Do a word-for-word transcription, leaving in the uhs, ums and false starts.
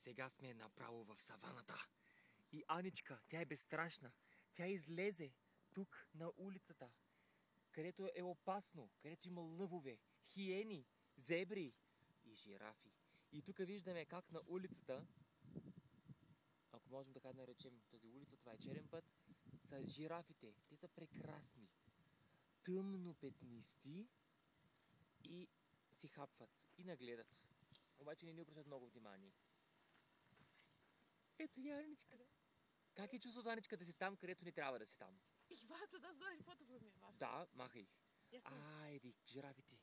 Сега сме направо в саваната. И Аничка, тя е безстрашна. Тя излезе тук на улицата, където е опасно, където има лъвове, хиени, зебри и жирафи. И тук виждаме как на улицата, ако можем така да наречем тази улица, това е черен път, са жирафите. Те са прекрасни. Тъмно петнисти и си хапват и нагледат. Обаче не ни обръщат много внимание. Ето я, Аничка. Как е чувството, Аничка, да си там, където не трябва да си там? Ich warte, dass du ein Foto von mir machst. Да, махай. Ja, komm. Айде, жирафите.